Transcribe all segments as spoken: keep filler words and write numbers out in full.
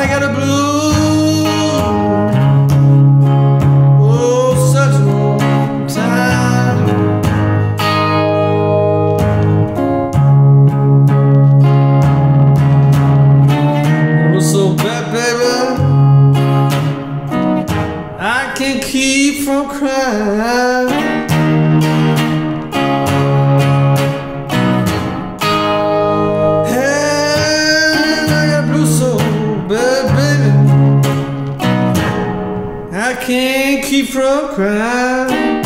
I got a blue, oh, such a long time. It was so bad, baby, I can't keep from crying. I can't keep from crying.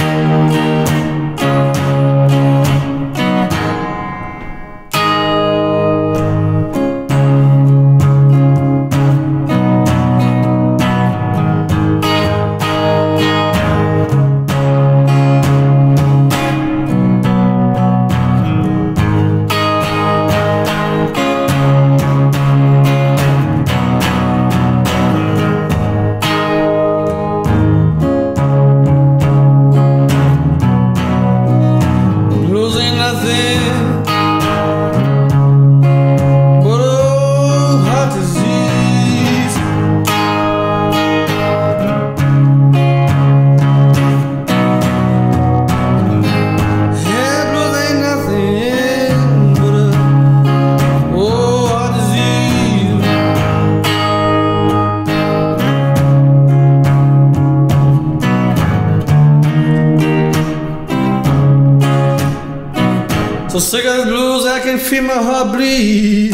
So sick of the blues, I can feel my heart bleed.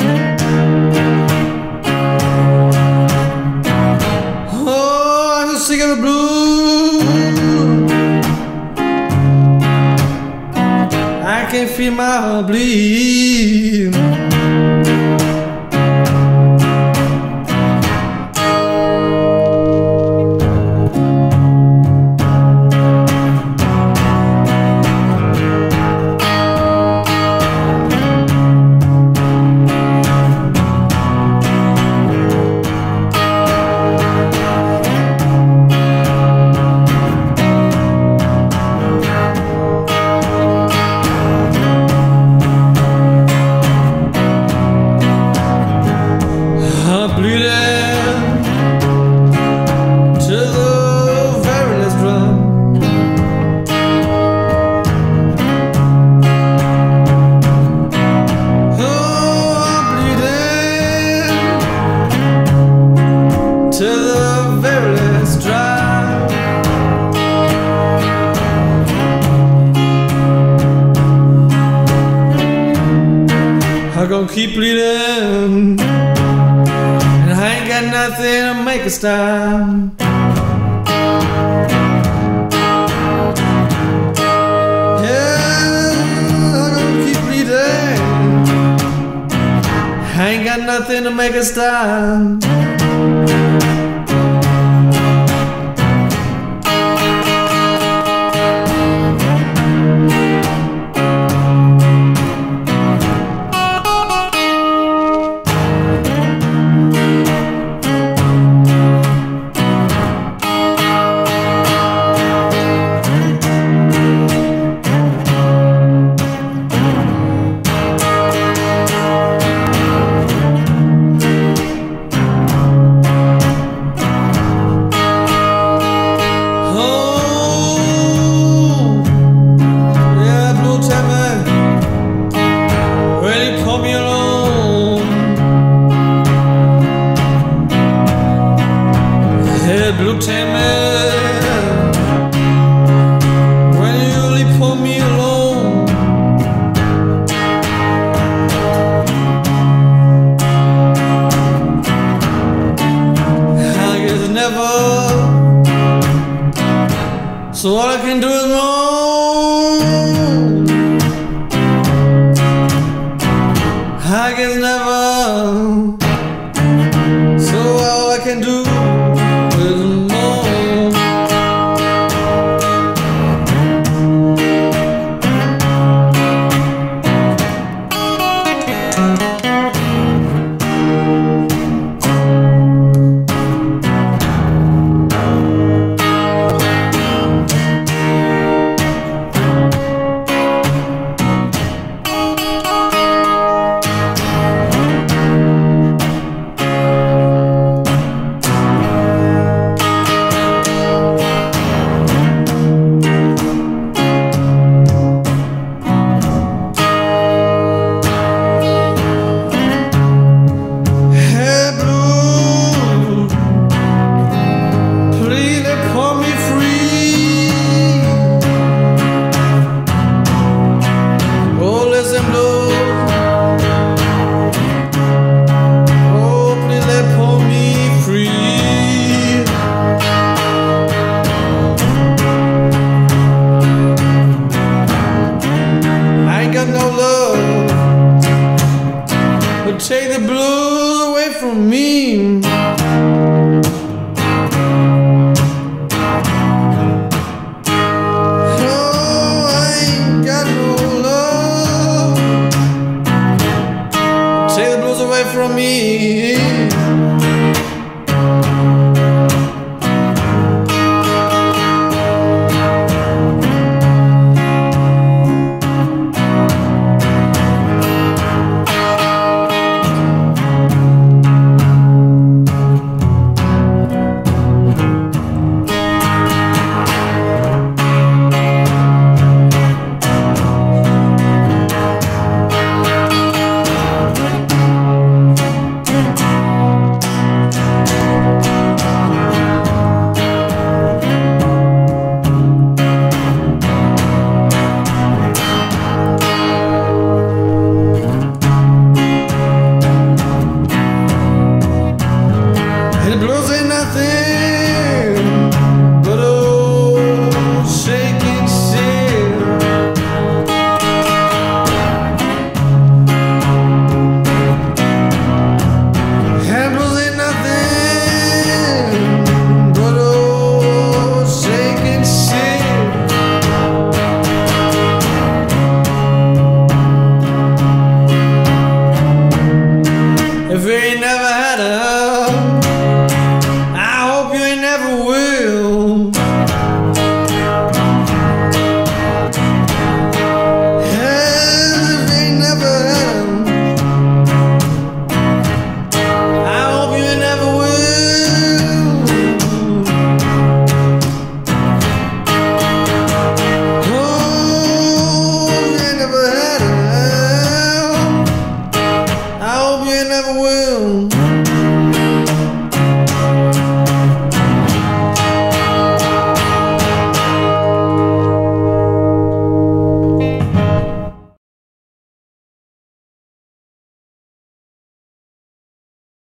Oh, I'm so sick of the blues, I can feel my heart bleed. To the very last drop. I'm gonna keep bleeding, and I ain't got nothing to make it stop. Yeah, I'm gonna keep bleeding, I ain't got nothing to make it stop. Blue tan man, when you leave for me alone, I guess never. So all I can do is moan. I guess never. So all I can do